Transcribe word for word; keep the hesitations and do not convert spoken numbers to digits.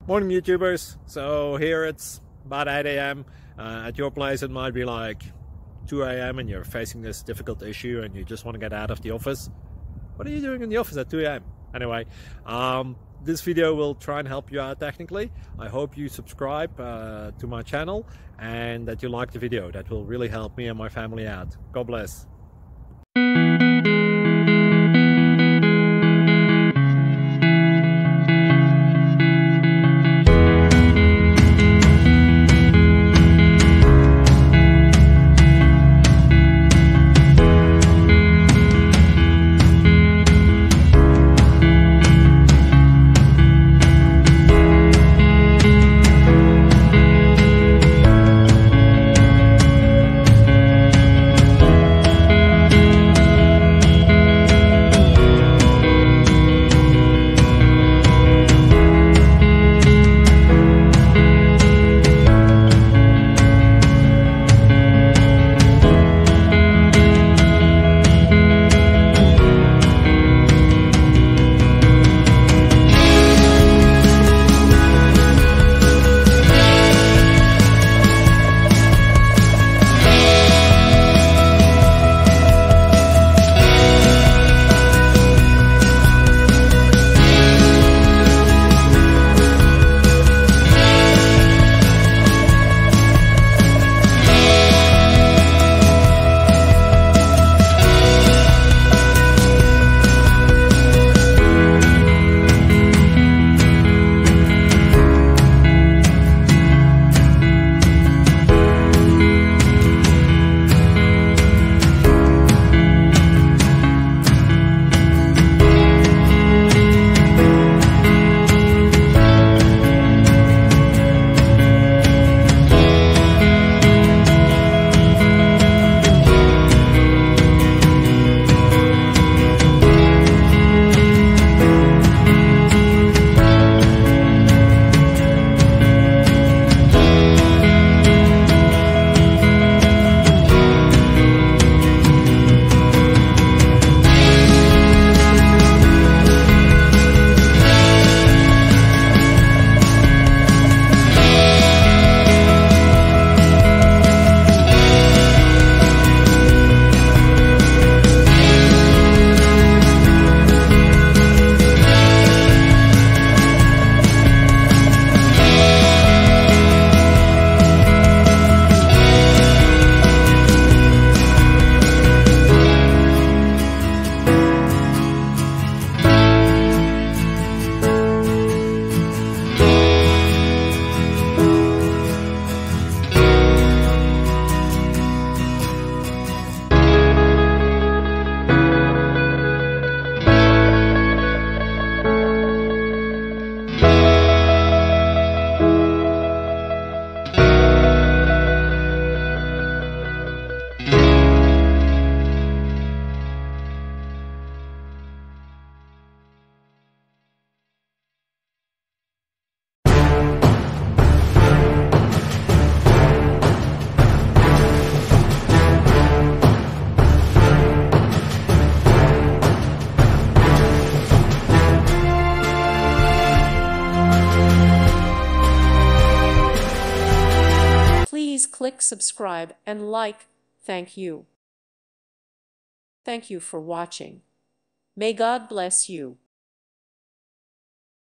Morning YouTubers. So here it's about eight A M Uh, at your place it might be like two A M and you're facing this difficult issue and you just want to get out of the office. What are you doing in the office at two A M? Anyway, um, this video will try and help you out technically. I hope you subscribe uh, to my channel and that you like the video. That will really help me and my family out. God bless. Please click subscribe and like. Thank you. Thank you for watching. May God bless you.